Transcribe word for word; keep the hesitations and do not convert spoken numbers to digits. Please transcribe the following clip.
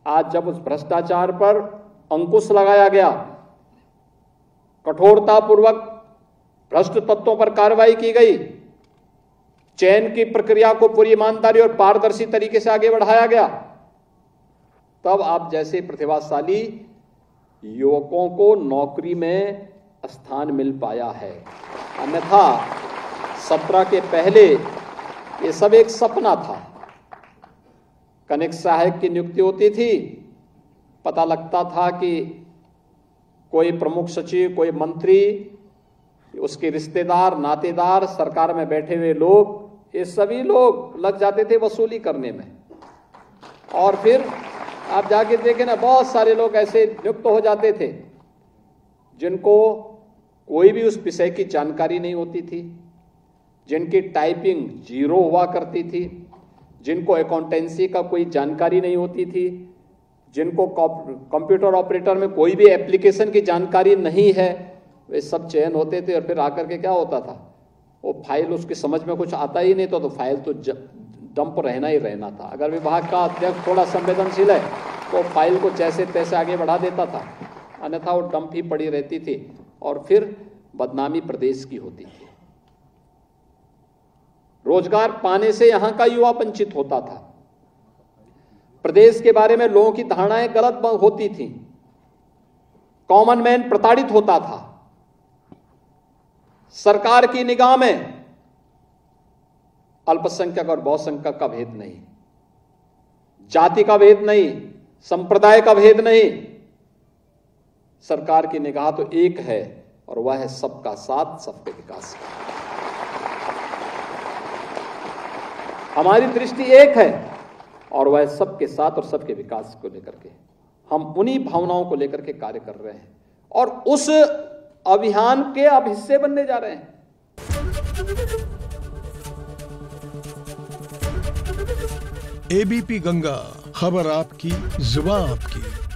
आज जब उस भ्रष्टाचार पर अंकुश लगाया गया, कठोरतापूर्वक भ्रष्ट तत्वों पर कार्रवाई की गई, चयन की प्रक्रिया को पूरी ईमानदारी और पारदर्शी तरीके से आगे बढ़ाया गया, तब आप जैसे प्रतिभाशाली युवकों को नौकरी में स्थान मिल पाया है। अन्यथा सत्रह के पहले ये सब एक सपना था। कनिष्ठ सहायक की नियुक्ति होती थी, पता लगता था कि कोई प्रमुख सचिव, कोई मंत्री, उसके रिश्तेदार, नातेदार, सरकार में बैठे हुए लोग, ये सभी लोग लग जाते थे वसूली करने में। और फिर आप जाके देखें ना, बहुत सारे लोग ऐसे नियुक्त हो जाते थे जिनको कोई भी उस विषय की जानकारी नहीं होती थी, जिनकी टाइपिंग जीरो हुआ करती थी, जिनको अकाउंटेंसी का कोई जानकारी नहीं होती थी, जिनको कंप्यूटर ऑपरेटर में कोई भी एप्लीकेशन की जानकारी नहीं है, वे सब चयन होते थे। और फिर आकर के क्या होता था, वो फाइल उसकी समझ में कुछ आता ही नहीं था, तो फाइल तो डंप रहना ही रहना था। अगर विभाग का अध्यक्ष थोड़ा संवेदनशील है तो फाइल को जैसे तैसे आगे बढ़ा देता था, अन्यथा वो डंप ही पड़ी रहती थी और फिर बदनामी प्रदेश की होती थी। रोजगार पाने से यहां का युवा वंचित होता था, प्रदेश के बारे में लोगों की धारणाएं गलत होती थी, कॉमन मैन प्रताड़ित होता था। सरकार की निगाह में अल्पसंख्यक और बहुसंख्यक का भेद नहीं, जाति का भेद नहीं, संप्रदाय का भेद नहीं, सरकार की निगाह तो एक है और वह है सबका साथ, सबके विकास का। हमारी दृष्टि एक है और वह सबके साथ और सबके विकास को लेकर के, हम उन्हीं भावनाओं को लेकर के कार्य कर रहे हैं और उस अभियान के अब हिस्से बनने जा रहे हैं। एबीपी गंगा, खबर आपकी, जुबान आपकी।